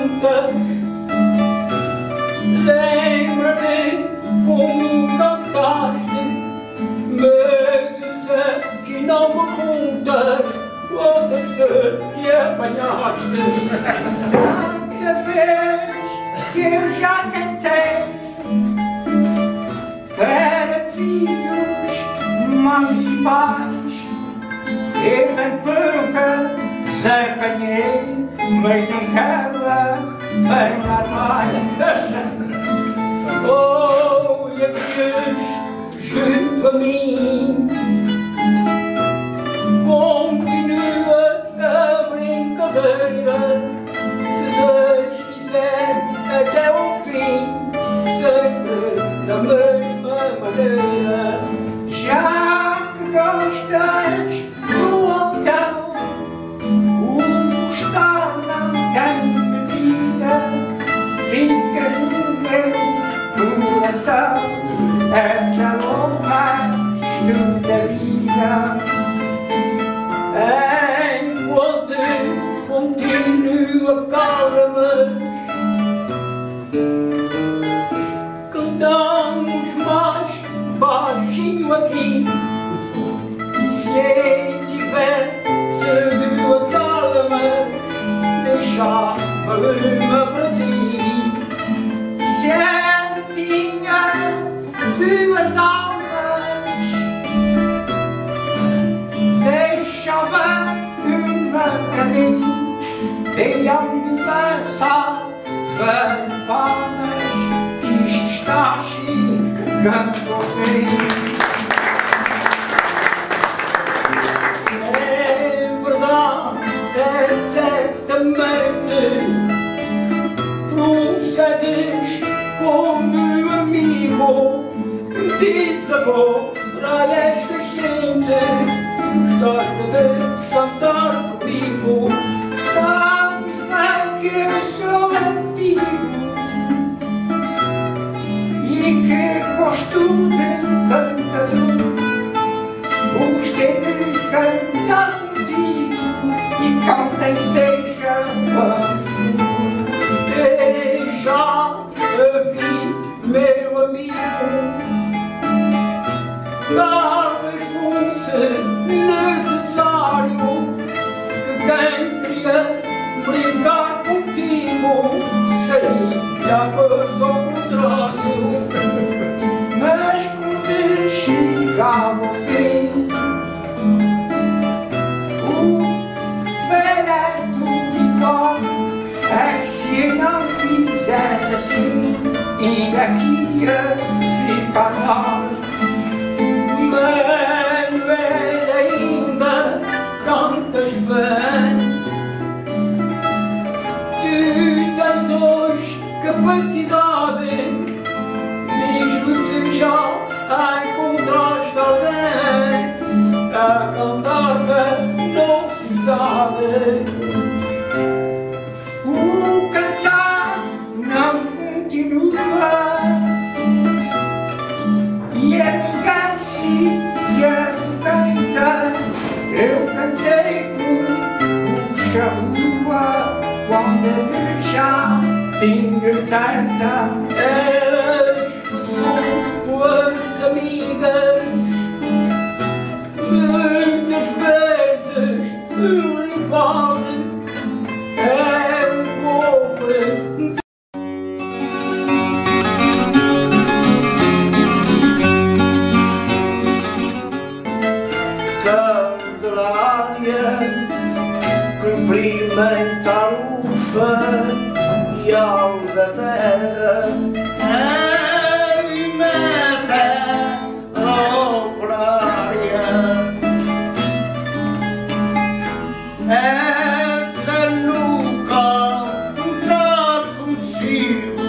juntas. Lembra-te como cantaste, meses que não me contas quantas vezes que apanhaste. Tanta vez que eu já cantei para filhos, mães e pais. Eu nem pouca se apanhei, mas não acaba bem lá mais. Olha que junto a mim continua a brincadeira. Se Deus quiser até o fim, sempre da mesma maneira. Já que gostas do altão, o gostar não tem medida, fica no meu coração aquela mais da vida. Enquanto continua calma, cantamos mais baixinho aqui. Se ele tivesse duas almas, deixava uma para ti. Se ele tinha duas almas, deixava uma para mim. Dei-me passar palmas, que isto está chegando ao fim. É verdade, é certamente, procedes como amigo, diz agora esta gente, se gostaste de cantar comigo, sabes bem que eu sou antigo e que gosto de cantador. Gostei de cantar contigo e cantem seja quando deixa a vir, meu amigo. Talvez fosse necessário que quem queria brincar contigo seria a coisa ao contrário. Mas quando chegava ao fim, o veredo igual é que se não fizesse assim, ainda aqui ia ficar mal. Manuel, ainda cantas bem, tu tens hoje capacidade, diz-me se já encontraste alguém a cantar-te na cidade. O cantar não continua e a ninguém se aguenta. Eu cantei com o charrua quando já tinha tanta. Eras tuas amigas, muitas vezes o rival é um pobre. Candelária, cumprimenta a ufa e ao da terra, alimenta a operária, entra no cantar consigo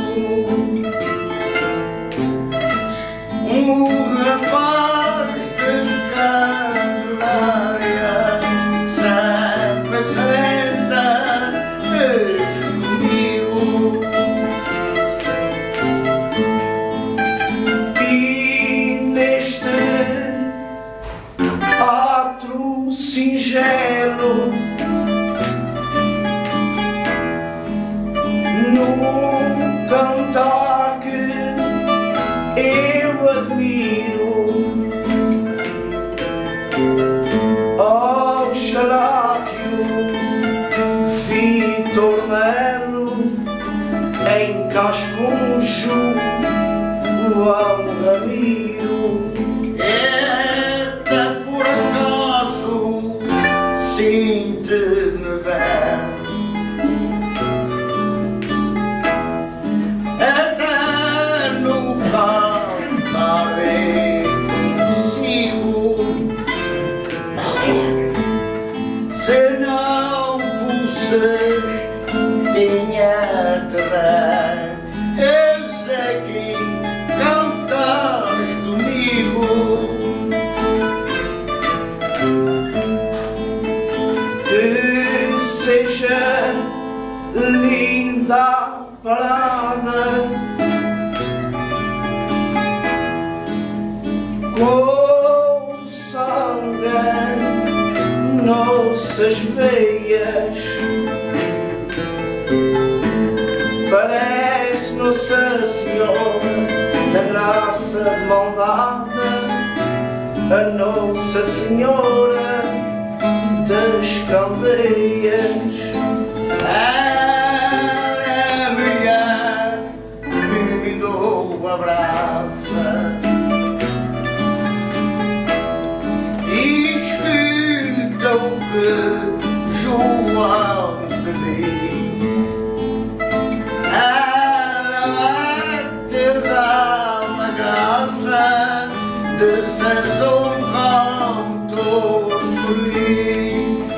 um rapaz de Candelária, se apresenta comigo. num cantar que eu admiro. Oxalá que o Vítor Melo encaixe com o João Ramiro. Eita, por acaso sinto-me bem, até no cantar bem consigo. Se não vocês tinha terreno, eu sei que cantares comigo. Que seja linda a parada, com sangue nossas veias, parece Nossa Senhora da Graça de mão dada, a Nossa Senhora das Candeias. Ela é mulher que me dou um abraço e escuta o que João te diz. Ela vai te dar uma graça de seres um cantor feliz.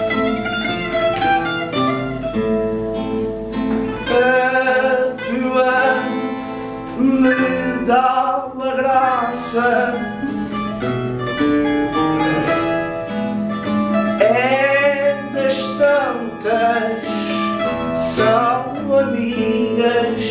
A tua me dá uma graça, é das santas, são amigas,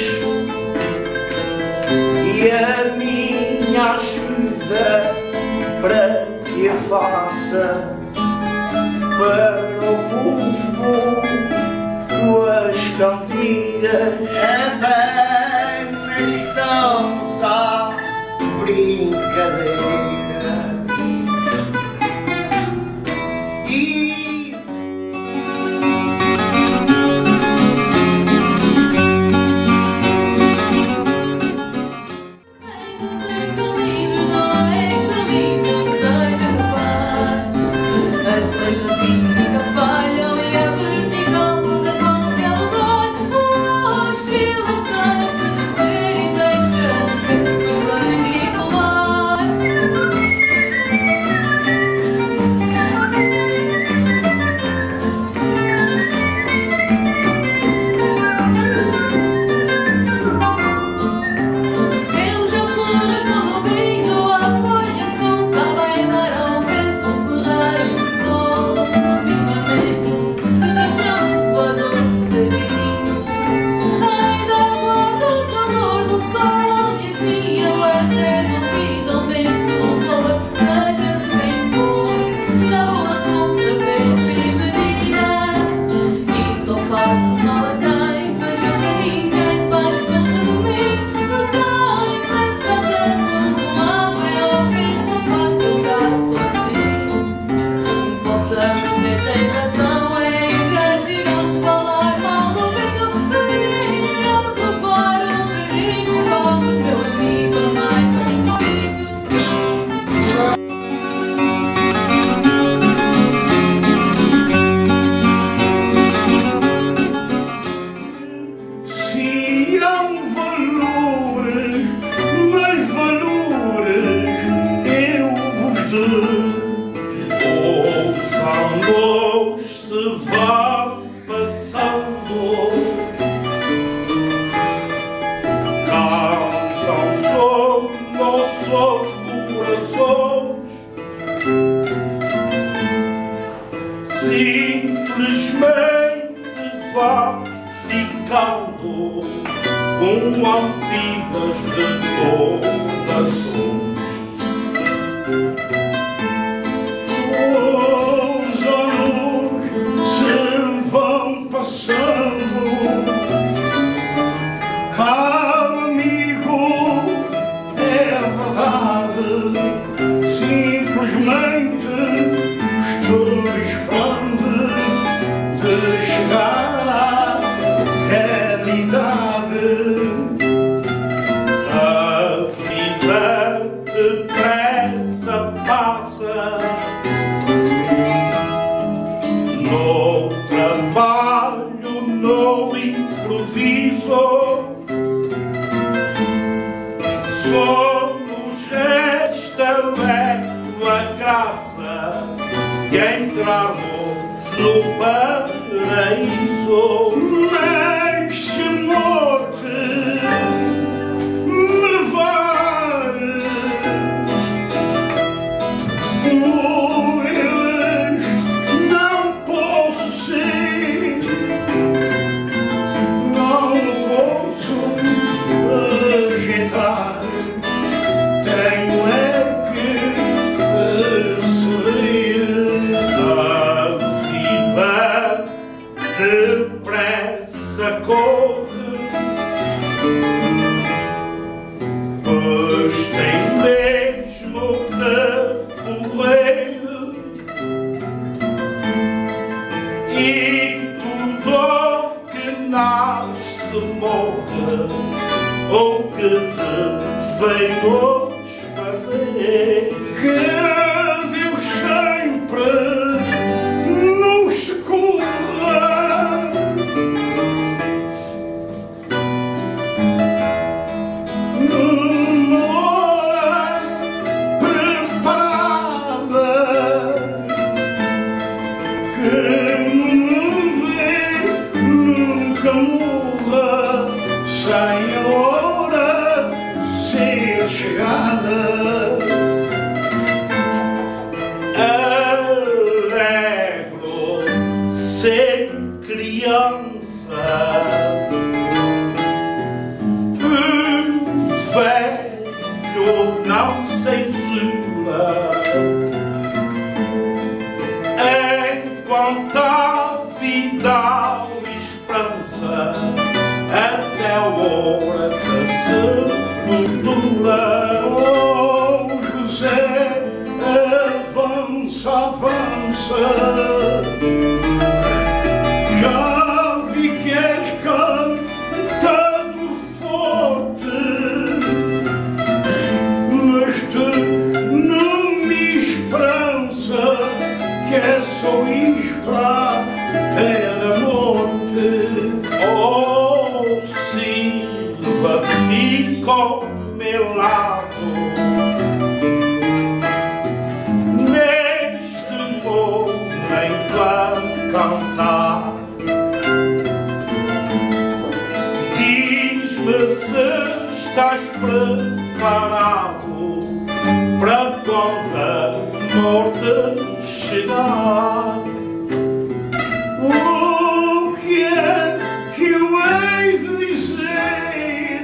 e a minha ajuda para que a faça para o povo tuas cantigas. Apenas estamos à brincadeira e física falham e a vertical da qualquer lugar. Oscilação-se de ter e deixa sempre manipular. Eu já flores pelo ouvido, a folha solta a bailar ao vento, ferrar o sol no firmamento, que traz a chuva doce carinho. Ainda guardo o calor do sol e assim eu até duvido aumento o valor, seja de quem for, da boa conta, preço e medida. E só faço mal a quem veja que ninguém faz para dormir. Não tem tanta tempo no água e ao fim só para que eu gasto assim. Vossa Mercê tem razão, é ingratidão de falar mal do vinho. Queria provar o perigo, vamos meu amigo a mais antigo. Se há um valor, mais valores eu vos dou. Ouçam-nos se vá passando, canção sobre nossos corações, simplesmente vá ficando com antigas recordações. Os anos se vão passando A vida depressa passa, no trabalho, no improviso, só nos resta a graça de entrarmos no paraíso. Deixe morte me levar, por eles não posso ser, não posso rejeitar. Tenho é que sorrir. A vida depressa corre, pois tem mesmo de correr, e tudo que nasce morre, ou que devemos fazer. Que Deus sempre nos socorra, numa hora preparada, que nunca morra sem a hora ser chegada. Alegro ser criança, velho não censura, enquanto a vida e esperança até a hora da sepultura. Oh, José, avança, avança, já vi que és cantado forte, mas tenho minha esperança, que é só esperar pela morte. Oh, Silva, fica ao meu lado, neste momento a cantar. Diz-me se estás preparado para quando a morte chegar. O que é que eu hei de dizer?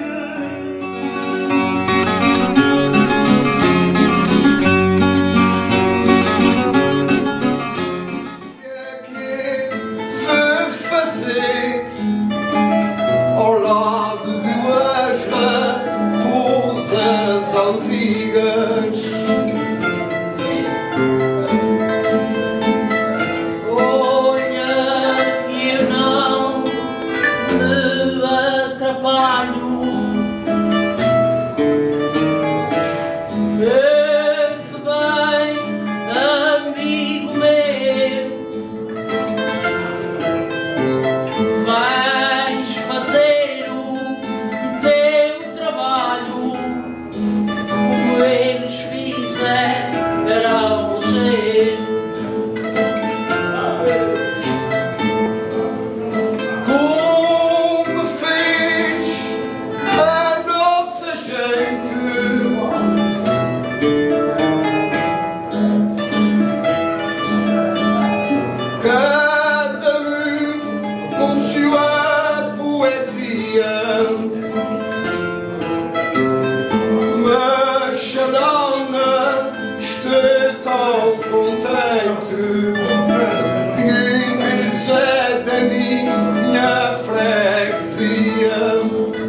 O que é vai fazer ao lado de as raposas antigas? Quem quiser da minha freguesia